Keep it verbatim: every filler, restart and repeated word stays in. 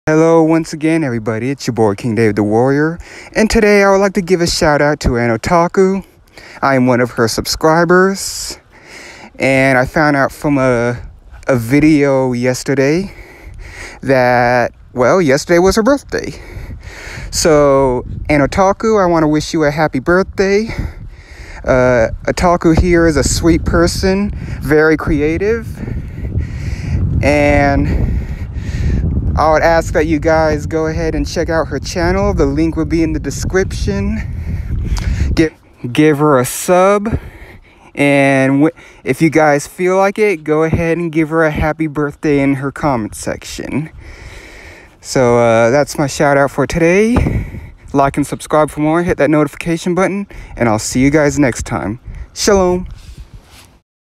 Hello once again everybody, it's your boy King David the Warrior, and today I would like to give a shout out to An Otaku. I am one of her subscribers, and I found out from a, a video yesterday that, well, yesterday was her birthday. So, An Otaku, I want to wish you a happy birthday. Uh, Otaku here is a sweet person, very creative, and I would ask that you guys go ahead and check out her channel. The link will be in the description. Give, give her a sub. And w if you guys feel like it, go ahead and give her a happy birthday in her comment section. So uh, that's my shout out for today. Like and subscribe for more. Hit that notification button. And I'll see you guys next time. Shalom.